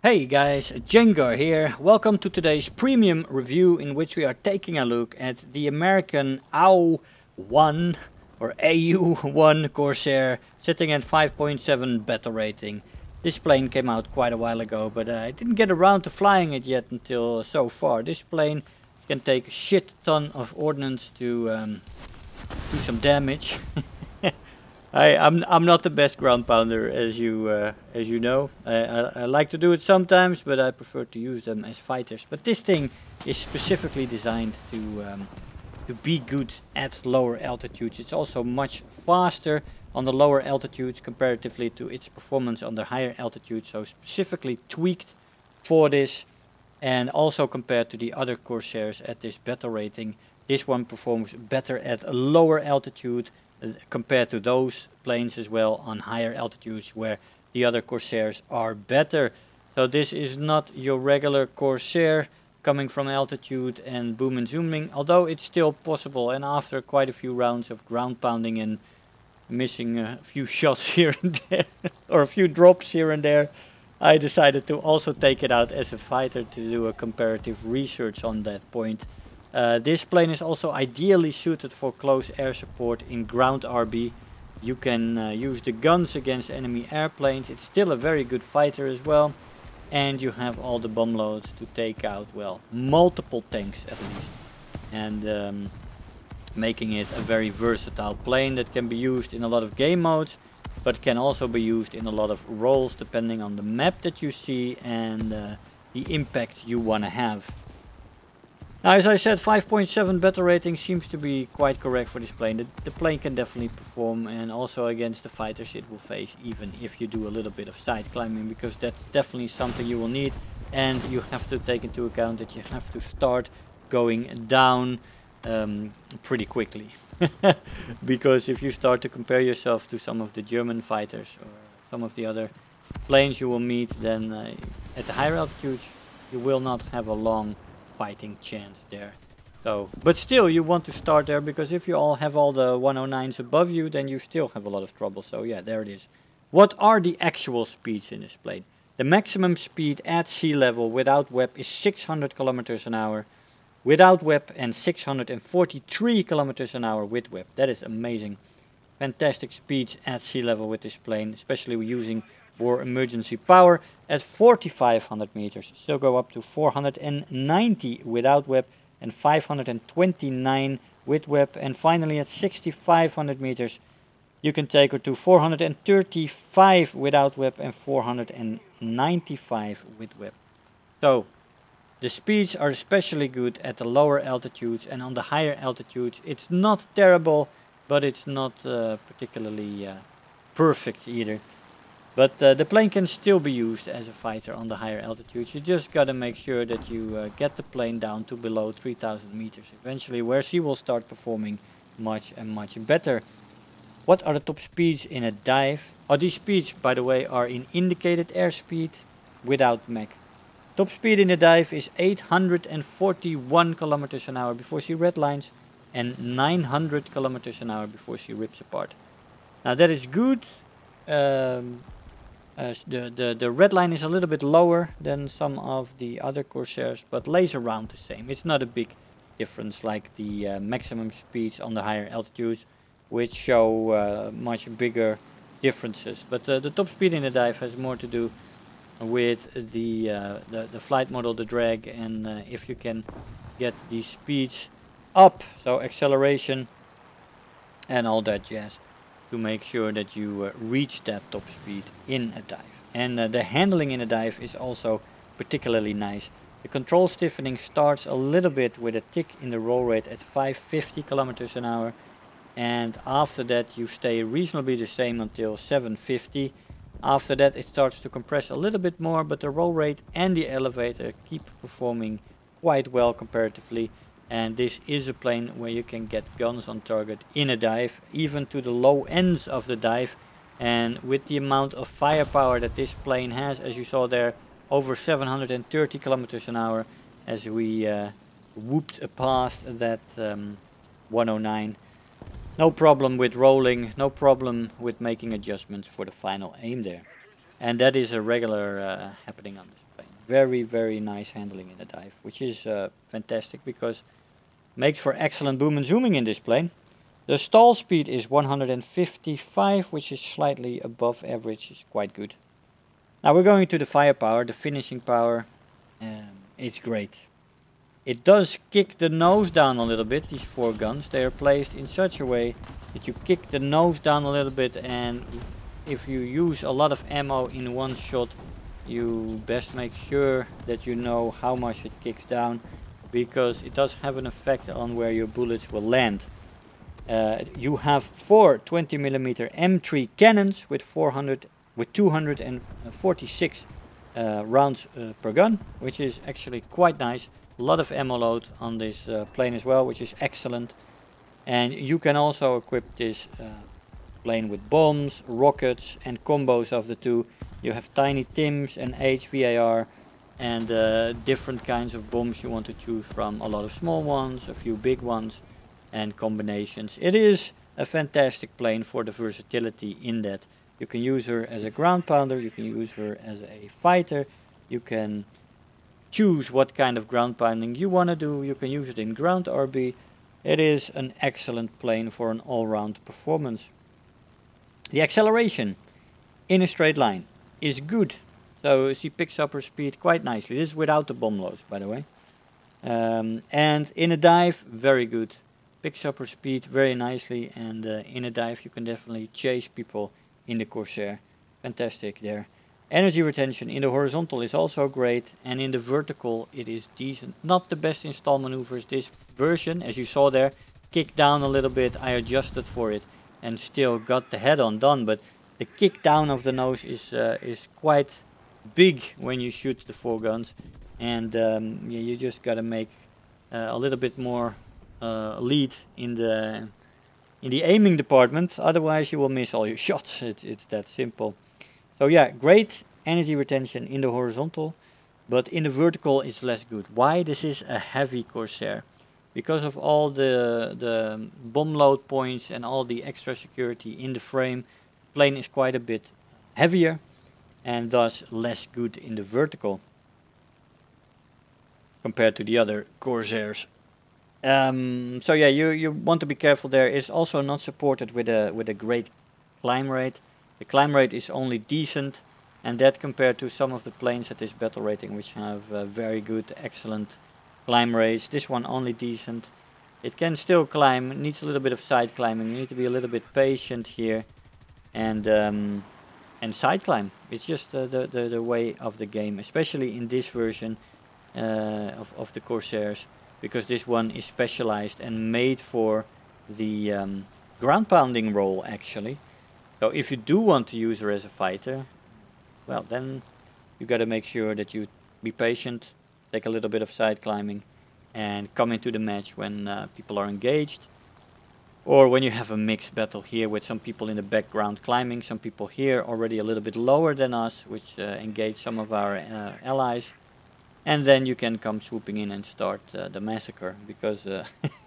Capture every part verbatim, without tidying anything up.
Hey guys, Jengar here. Welcome to today's premium review in which we are taking a look at the American A U one or A U one Corsair sitting at five point seven battle rating. This plane came out quite a while ago, but uh, I didn't get around to flying it yet until so far. This plane can take a shit ton of ordnance to um, do some damage. I, I'm I'm not the best ground pounder, as you uh, as you know. I, I, I like to do it sometimes, but I prefer to use them as fighters. But this thing is specifically designed to um, to be good at lower altitudes. It's also much faster on the lower altitudes comparatively to its performance on the higher altitudes. So specifically tweaked for this, and also compared to the other Corsairs at this battle rating, this one performs better at a lower altitude compared to those planes as well on higher altitudes where the other Corsairs are better. So this is not your regular Corsair coming from altitude and boom and zooming, although it's still possible. And after quite a few rounds of ground pounding and missing a few shots here and there, or a few drops here and there, I decided to also take it out as a fighter to do a comparative research on that point. Uh, this plane is also ideally suited for close air support in ground R B. You can uh, use the guns against enemy airplanes. It's still a very good fighter as well. And you have all the bomb loads to take out, well, multiple tanks at least. And um, making it a very versatile plane that can be used in a lot of game modes, but can also be used in a lot of roles depending on the map that you see and uh, the impact you want to have. Now, as I said, five point seven battle rating seems to be quite correct for this plane. The, the plane can definitely perform, and also against the fighters it will face, even if you do a little bit of side climbing, because that's definitely something you will need. And you have to take into account that you have to start going down um, pretty quickly. Because if you start to compare yourself to some of the German fighters or some of the other planes you will meet, then uh, at the higher altitudes you will not have a long fighting chance there. So, but still you want to start there, because if you all have all the one oh nines above you, then you still have a lot of trouble. So yeah, there it is. What are the actual speeds in this plane? The maximum speed at sea level without W E P is six hundred kilometers an hour without W E P, and six hundred forty-three kilometers an hour with W E P. That is amazing. Fantastic speeds at sea level with this plane, especially using War Emergency Power at forty-five hundred meters. Still go up to four hundred ninety without W E P and five hundred twenty-nine with W E P. And finally at sixty-five hundred meters you can take her to four hundred thirty-five without W E P and four hundred ninety-five with W E P. So the speeds are especially good at the lower altitudes, and on the higher altitudes it's not terrible, but it's not uh, particularly uh, perfect either. But uh, the plane can still be used as a fighter on the higher altitudes. You just gotta make sure that you uh, get the plane down to below three thousand meters eventually, where she will start performing much and much better. What are the top speeds in a dive? Oh, these speeds, by the way, are in indicated airspeed without Mach. Top speed in the dive is eight hundred forty-one kilometers an hour before she redlines, and nine hundred kilometers an hour before she rips apart. Now that is good. Um, Uh, the, the, the red line is a little bit lower than some of the other Corsairs, but lays around the same. It's not a big difference like the uh, maximum speeds on the higher altitudes, which show uh, much bigger differences. But uh, the top speed in the dive has more to do with the, uh, the, the flight model, the drag, and uh, if you can get these speeds up, so acceleration and all that jazz, to make sure that you uh, reach that top speed in a dive. And uh, the handling in a dive is also particularly nice. The control stiffening starts a little bit with a tick in the roll rate at five hundred fifty kilometers an hour, and after that you stay reasonably the same until seven hundred fifty. After that it starts to compress a little bit more, but the roll rate and the elevator keep performing quite well comparatively. And this is a plane where you can get guns on target in a dive, even to the low ends of the dive. And with the amount of firepower that this plane has, as you saw there, over seven hundred thirty kilometers an hour, as we uh, whooped past that um, one oh nine. No problem with rolling, no problem with making adjustments for the final aim there. And that is a regular uh, happening on this plane. very, very nice handling in the dive, which is uh, fantastic because makes for excellent boom and zooming in this plane. The stall speed is one hundred fifty-five, which is slightly above average, is quite good. Now we're going to the firepower, the finishing power. Um, it's great. It does kick the nose down a little bit, these four guns. They are placed in such a way that you kick the nose down a little bit, and if you use a lot of ammo in one shot, you best make sure that you know how much it kicks down, because it does have an effect on where your bullets will land. Uh, you have four twenty millimeter M three cannons with four hundred with two hundred forty-six uh, rounds uh, per gun, which is actually quite nice. A lot of ammo load on this uh, plane as well, which is excellent. And you can also equip this uh, plane with bombs, rockets, and combos of the two. You have Tiny Tims and H V A R, and uh, different kinds of bombs you want to choose from. A lot of small ones, a few big ones, and combinations. It is a fantastic plane for the versatility in that you can use her as a ground pounder, you can use her as a fighter, you can choose what kind of ground pounding you want to do, you can use it in ground R B. It is an excellent plane for an all-round performance. The acceleration in a straight line is good, so she picks up her speed quite nicely. This is without the bomb loads, by the way. Um, and in a dive, very good. Picks up her speed very nicely, and uh, in a dive you can definitely chase people in the Corsair. Fantastic there. Energy retention in the horizontal is also great, and in the vertical it is decent. Not the best install maneuvers. This version, as you saw there, kicked down a little bit. I adjusted for it and still got the head-on done, but the kick down of the nose is uh, is quite big when you shoot the four guns, and um, yeah, you just gotta make uh, a little bit more uh, lead in the in the aiming department. Otherwise, you will miss all your shots. It's it's that simple. So yeah, great energy retention in the horizontal, but in the vertical it's less good. Why? This is a heavy Corsair. Because of all the, the bomb load points and all the extra security in the frame, the plane is quite a bit heavier and thus less good in the vertical compared to the other Corsairs. Um, so yeah, you, you want to be careful there. It's also not supported with a, with a great climb rate. The climb rate is only decent, and that compared to some of the planes at this battle rating, which have uh, very good, excellent climb rates. This one only decent. It can still climb, it needs a little bit of side climbing. You need to be a little bit patient here, and um, and side climb. It's just uh, the, the, the way of the game, especially in this version uh, of, of the Corsairs, because this one is specialized and made for the um, ground pounding role actually. So if you do want to use her as a fighter, well, then you got to make sure that you be patient, take a little bit of side climbing, and come into the match when uh, people are engaged, or when you have a mixed battle here with some people in the background climbing, some people here already a little bit lower than us, which uh, engage some of our uh, allies, and then you can come swooping in and start uh, the massacre, because uh,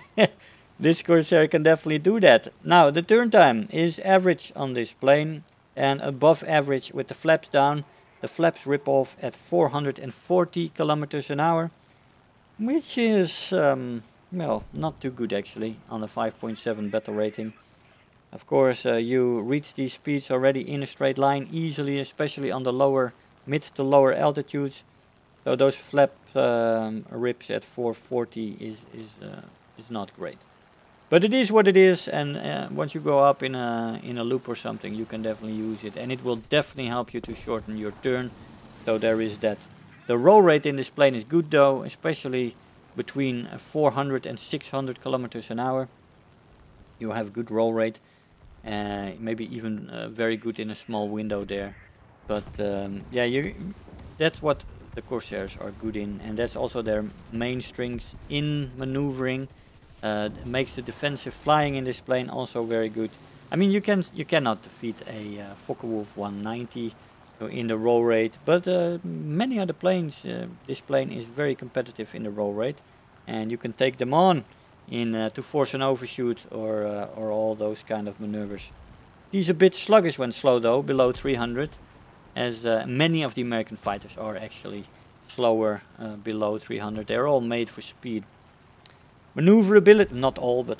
this Corsair can definitely do that. Now, the turn time is average on this plane and above average with the flaps down. The flaps rip off at four hundred forty kilometers an hour, which is, um, well, not too good actually on a five point seven battle rating. Of course, uh, you reach these speeds already in a straight line easily, especially on the lower, mid to lower altitudes. So those flap um, rips at four forty is, is, uh, is not great. But it is what it is, and uh, once you go up in a in a loop or something, you can definitely use it, and it will definitely help you to shorten your turn. So there is that. The roll rate in this plane is good though, especially between uh, four hundred and six hundred kilometers an hour. You have good roll rate, uh, maybe even uh, very good in a small window there. But um, yeah, you that's what the Corsairs are good in, and that's also their main strengths in maneuvering. Uh, makes the defensive flying in this plane also very good. I mean, you can you cannot defeat a uh, Focke-Wulf one ninety in the roll rate, but uh, many other planes, uh, this plane is very competitive in the roll rate, and you can take them on in uh, to force an overshoot or uh, or all those kind of maneuvers. He's a bit sluggish when slow though, below three hundred, as uh, many of the American fighters are actually slower uh, below three hundred. They're all made for speed. Maneuverability, not all, but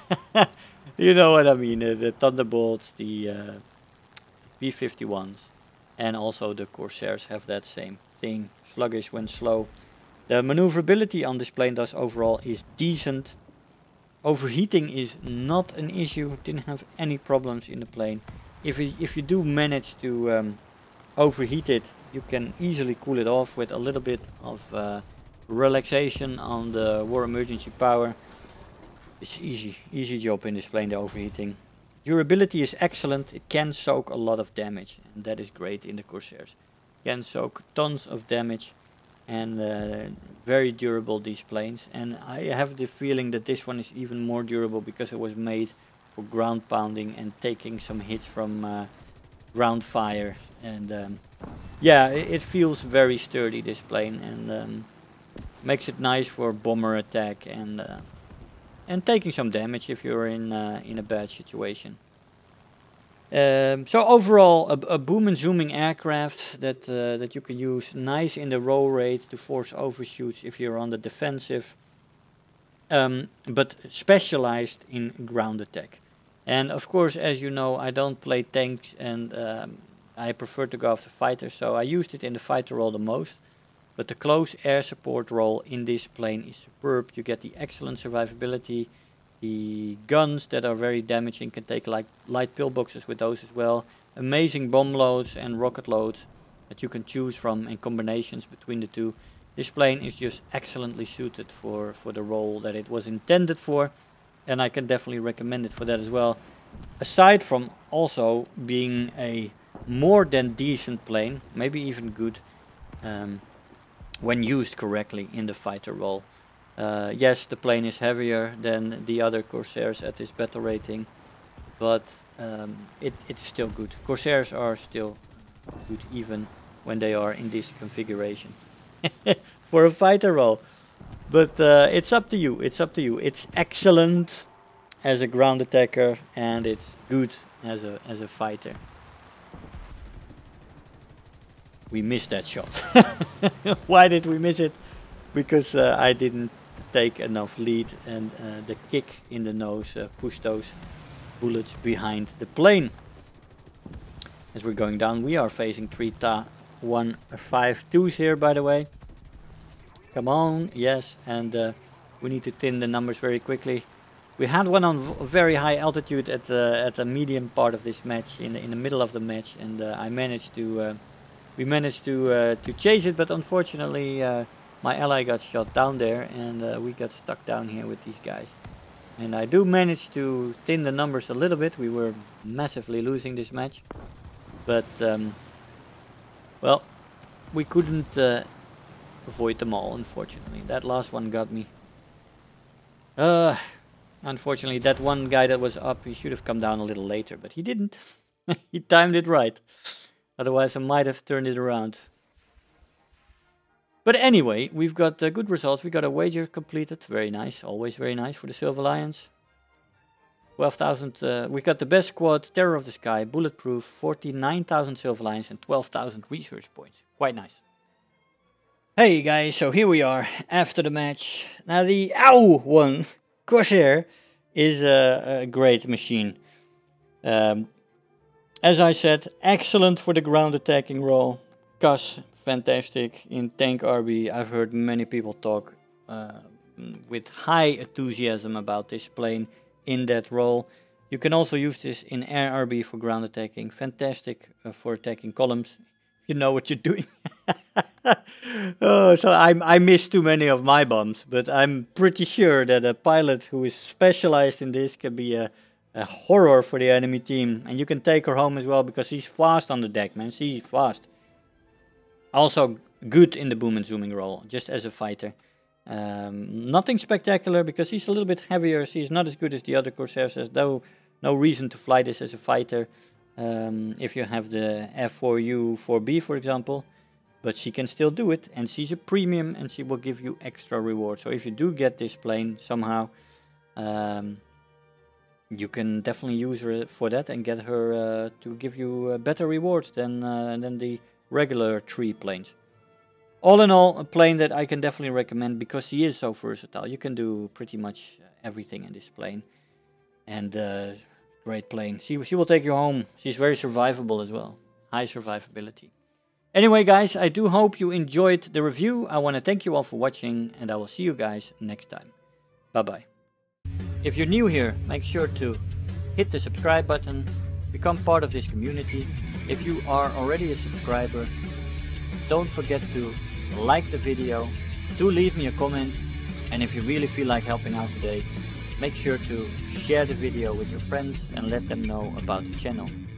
you know what I mean. Uh, the Thunderbolts, the uh, B fifty-ones, and also the Corsairs have that same thing. Sluggish when slow. The maneuverability on this plane thus overall is decent. Overheating is not an issue. Didn't have any problems in the plane. If you, if you do manage to um, overheat it, you can easily cool it off with a little bit of uh, relaxation on the war emergency power. It's easy, easy job in this plane, the overheating. Durability is excellent. It can soak a lot of damage, and that is great in the Corsairs. Can soak tons of damage, and uh, very durable, these planes. And I have the feeling that this one is even more durable because it was made for ground pounding and taking some hits from uh, ground fire. And um, yeah, it, it feels very sturdy, this plane, and um, makes it nice for bomber attack and uh, and taking some damage if you're in uh, in a bad situation. Um, so overall, a, a boom and zooming aircraft that uh, that you can use, nice in the roll rate to force overshoots if you're on the defensive, um, but specialized in ground attack. And of course, as you know, I don't play tanks, and um, I prefer to go after fighters, so I used it in the fighter role the most. But the close air support role in this plane is superb. You get the excellent survivability. The guns that are very damaging can take like light pillboxes with those as well. Amazing bomb loads and rocket loads that you can choose from, and combinations between the two. This plane is just excellently suited for, for the role that it was intended for. And I can definitely recommend it for that as well. Aside from also being a more than decent plane, maybe even good, um, when used correctly in the fighter role. Uh, yes, the plane is heavier than the other Corsairs at this battle rating, but um, it, it is still good. Corsairs are still good even when they are in this configuration for a fighter role. But uh, it's up to you, it's up to you. It's excellent as a ground attacker, and it's good as a, as a fighter. We missed that shot. Why did we miss it? Because uh, I didn't take enough lead, and uh, the kick in the nose uh, pushed those bullets behind the plane. As we're going down, we are facing three Ta one five twos here, by the way. Come on, yes, and uh, we need to thin the numbers very quickly. We had one on very high altitude at the at the medium part of this match, in the, in the middle of the match, and uh, I managed to. Uh, We managed to uh, to chase it, but unfortunately uh, my ally got shot down there, and uh, we got stuck down here with these guys. And I do manage to thin the numbers a little bit. We were massively losing this match, but um, well, we couldn't uh, avoid them all, unfortunately. That last one got me. Uh, unfortunately, that one guy that was up, he should have come down a little later, but he didn't. He timed it right. Otherwise, I might have turned it around. But anyway, we've got uh, good results. We got a wager completed. Very nice. Always very nice for the Silver Lions. twelve thousand. Uh, we got the best squad, Terror of the Sky, Bulletproof, forty-nine thousand Silver Lions, and twelve thousand research points. Quite nice. Hey guys, so here we are after the match. Now, the AU one, Corsair, is a, a great machine. Um, As I said, excellent for the ground attacking role. C U S, fantastic. In tank R B, I've heard many people talk uh, with high enthusiasm about this plane in that role. You can also use this in air R B for ground attacking. Fantastic uh, for attacking columns. You know what you're doing. Oh, so I, I missed too many of my bombs, but I'm pretty sure that a pilot who is specialized in this can be a A horror for the enemy team, and you can take her home as well because she's fast on the deck, man. She's fast. Also good in the boom and zooming role, just as a fighter. Um, nothing spectacular because she's a little bit heavier. She's not as good as the other Corsairs. There's no no reason to fly this as a fighter um, if you have the F four U four B, for example. But she can still do it, and she's a premium, and she will give you extra reward. So if you do get this plane somehow, um, you can definitely use her for that and get her uh, to give you uh, better rewards than uh, than the regular three planes. all in all, a plane that I can definitely recommend because he is so versatile. You can do pretty much everything in this plane. And uh, great plane. She, she will take you home. She's very survivable as well. High survivability. Anyway, guys, I do hope you enjoyed the review. I want to thank you all for watching, and I will see you guys next time. Bye-bye. If you're new here, make sure to hit the subscribe button, become part of this community. If you are already a subscriber, don't forget to like the video, do leave me a comment, and if you really feel like helping out today, make sure to share the video with your friends and let them know about the channel.